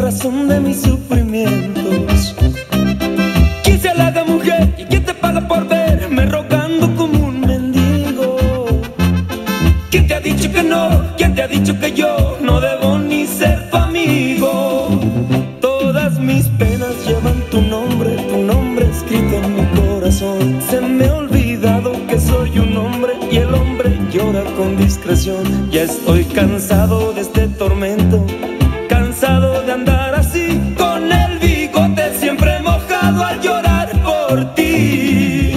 razón de mis sufrimientos. ¿Quién se halaga, mujer? ¿Y quién te paga por verme rogando como un mendigo? ¿Quién te ha dicho que no? ¿Quién te ha dicho que yo no debo ni ser tu amigo? Todas mis penas llevan tu nombre escrito en mi corazón. Se me ha olvidado que soy un hombre y el hombre llora con discreción. Ya estoy cansado de este tormento, cansado de andar así, con el bigote siempre mojado al llorar por ti.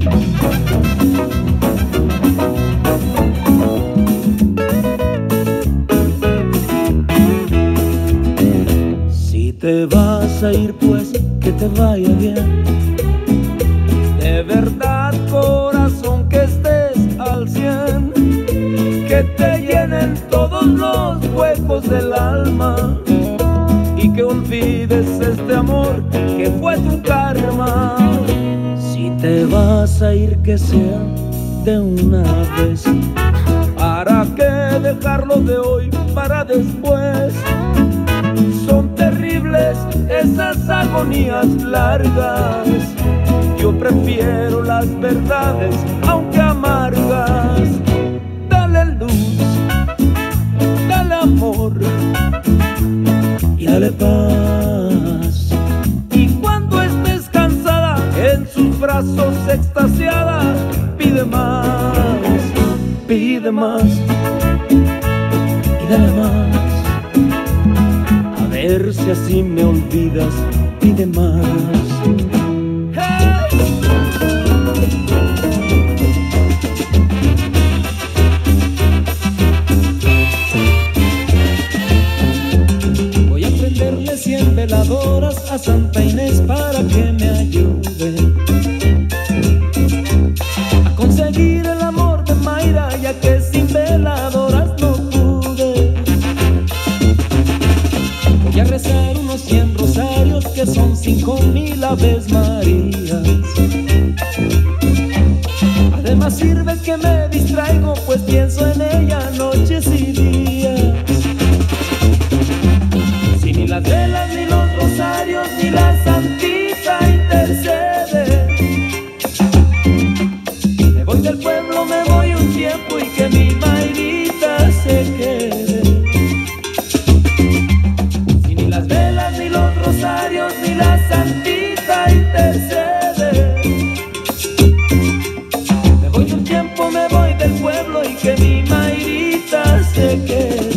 Si te vas a ir, pues que te vaya bien. De verdad, corazón, que estés al 100, que te llenen todos los huecos del alma y que olvides este amor que fue tu karma. Si te vas a ir, que sea de una vez. ¿Para qué dejarlo de hoy para después? Son terribles esas agonías largas. Yo prefiero las verdades, aunque amargas. Dale luz, dale amor y dale paz. Y cuando estés cansada, en sus brazos extasiada, pide más y dale más. A ver si así me olvidas, pide más. Voy a prenderle 100 veladoras a Santa Inés para que me ayude a conseguir el amor de Mayra, ya que sin veladoras no pude. Voy a rezar unos 100 rosarios, que son 5000 Aves Marías. Además sirve que me distraigo, pues pienso en ella noches y días. Si ni las velas, ni los rosarios, ni la santita intercede, me voy del pueblo, me voy un tiempo y que mi Mayrita se quede. Si ni las velas, ni los rosarios, ni la santita intercede, me voy un tiempo, me voy del pueblo y que mi Mayrita se quede.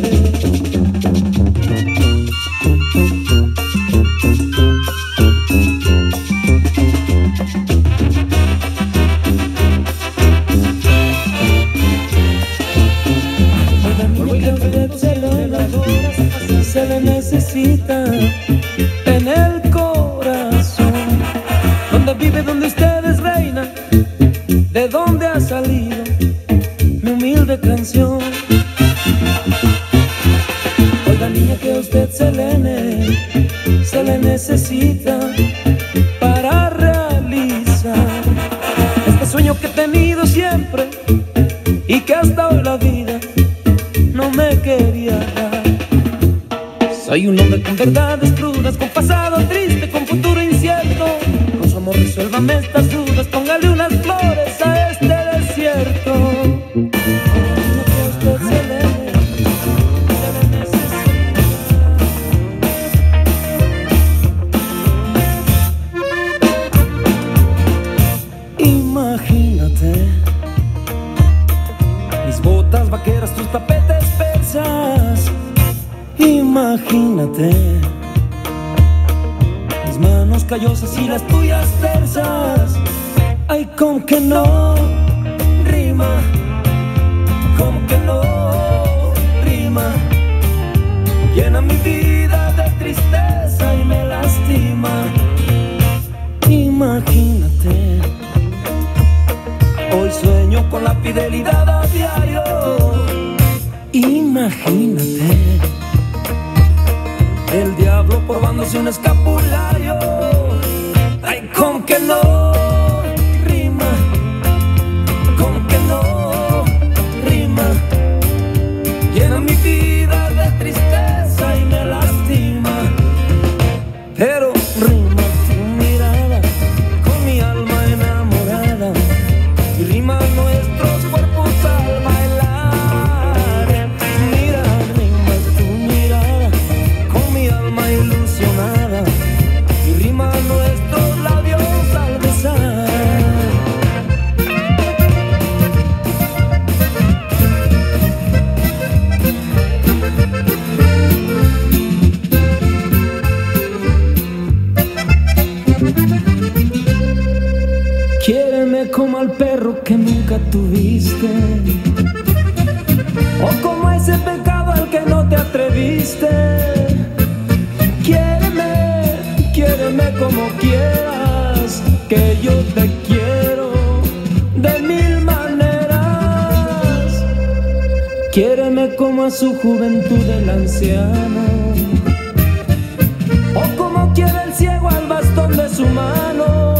Se le necesita en el corazón, donde vive, donde usted es reina, de donde ha salido mi humilde canción. Oiga, niña, que a usted se le necesita para realizar este sueño que he tenido siempre y que hasta hoy la vida no me quería dar. Soy un hombre con verdades crudas, con pasado triste, con futuro incierto. Con su amor resuélvame estas dudas, póngale unas flores a este desierto. Imagínate mis botas vaqueras, tus tapetes persas. Imagínate mis manos callosas y las tuyas tersas. Ay, como que no rima, como que no rima. Llena mi vida de tristeza y me lastima. Imagínate, hoy sueño con la fidelidad a diario. Imagínate el diablo probándose un escapulario. Ay, como que no rima, como que no rima. Llena mi vida de tristeza y me lastima. al perro que nunca tuviste, o como ese pecado al que no te atreviste. Quiéreme, quiéreme como quieras, que yo te quiero de mil maneras. Quiéreme como a su juventud el anciano, o como quiere el ciego al bastón de su mano.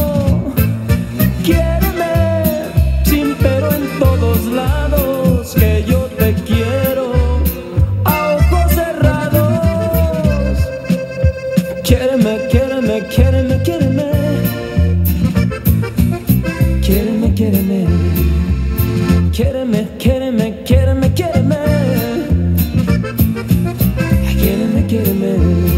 Quiéreme sin pero en todos lados, que yo te quiero a ojos cerrados. Quiéreme, quiéreme, quiéreme, quiéreme. Quiéreme, quiéreme. Quiéreme, quiéreme, quiéreme, quiéreme. Quiéreme, quiéreme.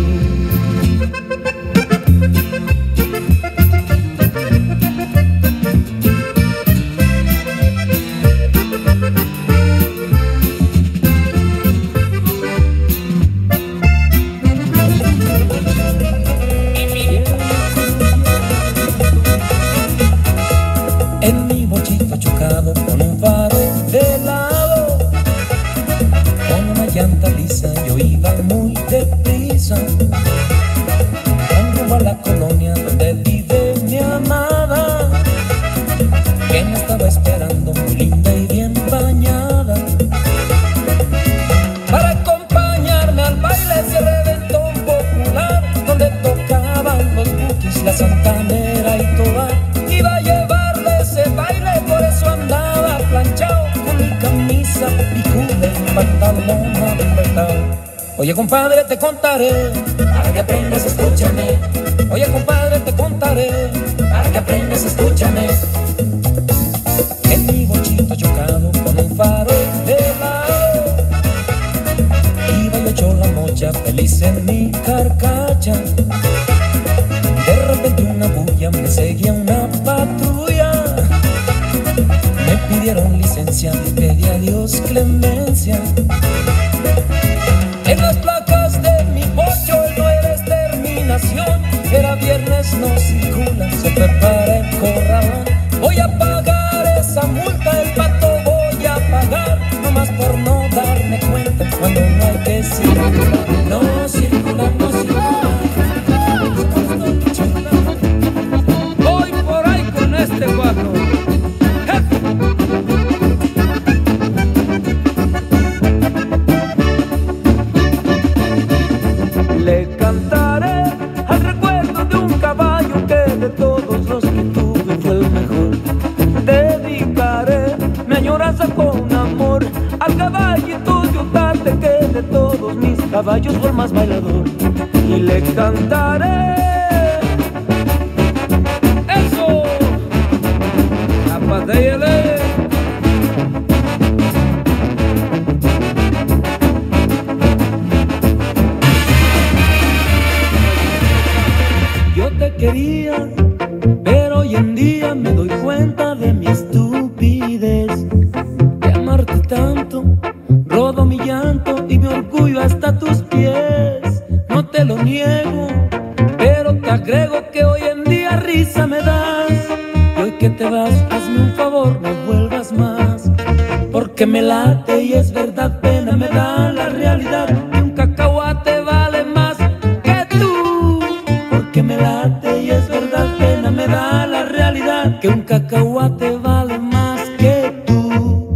En mi bochito chocado con un faro de lado, con una llanta lisa yo iba muy deprisa, con rumbo a la colonia donde vive mi amada, que me estaba esperando muy linda y bien bañada. Para acompañarme al baile ese reventón popular, donde tocaban los Bukis, la Santanera y toda. Iba a llevarle ese baile, por eso andaba planchado, con mi camisa picuda y mi pantalón apretado. Oye compadre, te contaré, para que aprendas, escúchame. Oye compadre, te contaré, para que aprendas, escúchame. En mi bochito chocado con un faro de lado, iba yo hecho la mocha, feliz en mi carcacha. De repente una bulla, me seguía una patrulla. Me pidieron licencia, le pedí a Dios clemencia. En las placas de mi bocho el 9 es terminación. Era viernes, no circula, se prepara el corralón. Voy a pagar esa multa, el pato voy a pagar, nomás por no darme cuenta cuando no hay que circular. No circular, no circular. Voy por ahí con este guapo. Le cantaré al recuerdo de un caballo que de todos los que tuve fue el mejor. Dedicaré mi añoranza con amor al caballito de Utate, que de todos mis caballos fue el más bailador. Y le cantaré eso, apateyele. Yo te quería, pero hoy en día me doy cuenta de mi estupidez. De amarte tanto, rodo mi llanto y mi orgullo hasta tus pies. No te lo niego, pero te agrego que hoy en día risa me das. Y hoy que te vas, hazme un favor, no vuelvas más. Porque me late y es verdad, pena me da la realidad, que un cacahuate vale más que tú. Porque me late y es verdad, pena me da la realidad, que un cacahuate vale más que tú.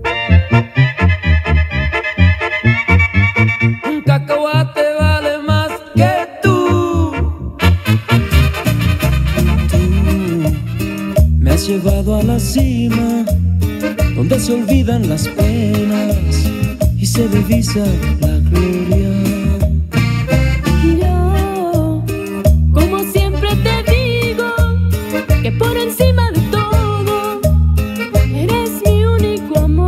Un cacahuate vale más que tú. Tú me has llevado a la cima, donde se olvidan las penas y se divisa la gloria. Yo, como siempre te digo, que por encima de todo eres mi único amor.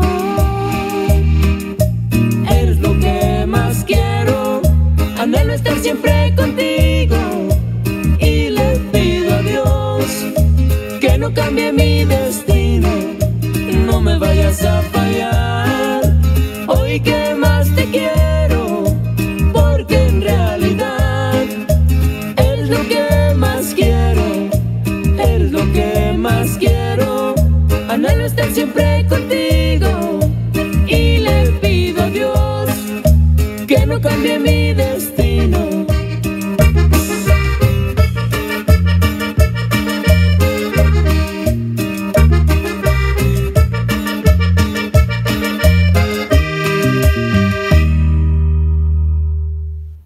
Eres lo que más quiero, anhelo estar siempre contigo. Y le pido a Dios que no cambie mi destino, no me vayas a fallar. Hoy que más te quiero, porque en realidad eres lo que más quiero, eres lo que más quiero, estar siempre contigo.